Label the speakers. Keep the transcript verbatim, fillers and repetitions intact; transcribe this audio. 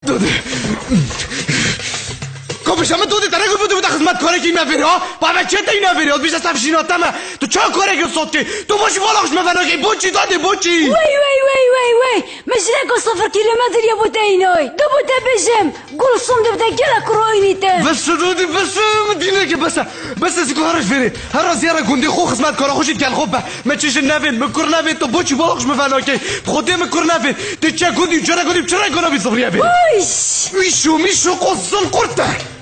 Speaker 1: دودي کاش من دودی ترک بود بود خدمت کاری که نمیری ها بابا چه تا نمیری ها بیش از تفشین آتما تو چه کاری که صوت کی تو باشی والاش مفنا کی بوچی دادی بوچی
Speaker 2: وای وای وای وای وای مشرق صفر کیلومتر یا بوده اینای دو بوده بجم گل سوم دو بوده گلا کروینیته
Speaker 1: بس دودی بس مدینه که بس بس از کارش فری هر راز یارا گندی خو خدمت کارا خوشید کل خوب ما چیش نوین مکر نوین تو بوچی والاش مفنا کی خودی مکر نوین تو چه گندی چرا گندی چرا گنا بی صفریه بی
Speaker 2: وایش
Speaker 1: میشو میشو قصل قرطه